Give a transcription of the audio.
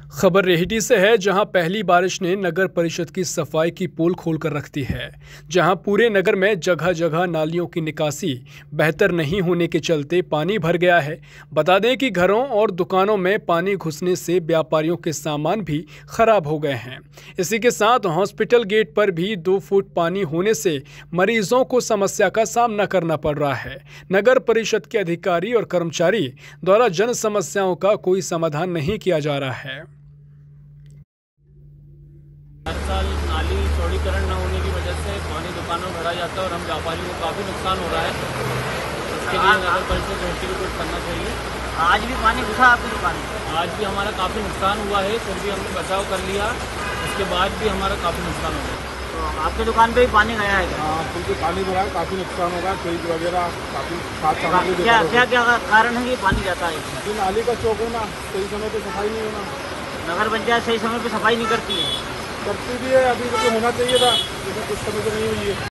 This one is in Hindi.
खबर रेहटी से है, जहां पहली बारिश ने नगर परिषद की सफाई की पोल खोलकर रख दी है। जहां पूरे नगर में जगह जगह नालियों की निकासी बेहतर नहीं होने के चलते पानी भर गया है। बता दें कि घरों और दुकानों में पानी घुसने से व्यापारियों के सामान भी खराब हो गए हैं। इसी के साथ हॉस्पिटल गेट पर भी 2 फुट पानी होने से मरीजों को समस्या का सामना करना पड़ रहा है। नगर परिषद के अधिकारी और कर्मचारी द्वारा जन समस्याओं का कोई समाधान नहीं किया जा रहा है। हर साल नाली चौड़ीकरण न होने की वजह से पानी दुकानों में भरा जाता है और हम व्यापारियों को काफ़ी नुकसान हो रहा है। इसके लिए नगर परिषद रेहटी को कुछ करना चाहिए। आज भी पानी घुसा आपकी दुकान में? आज भी हमारा काफ़ी नुकसान हुआ है, फिर भी हमने बचाव कर लिया। उसके बाद भी हमारा काफ़ी नुकसान हो गया। तो आपकी दुकान पे भी पानी गया है क्या? हाँ, क्योंकि पानी भरा है, काफ़ी नुकसान होगा। फ्रिज वगैरह काफ़ी क्या कारण है कि पानी जाता है? कि नाली का चौक होना, सही समय पे सफाई नहीं होना। नगर पंचायत सही समय पे सफाई नहीं करती है? करती भी है, अभी तो होना चाहिए था, लेकिन कुछ समय तो नहीं हुई है।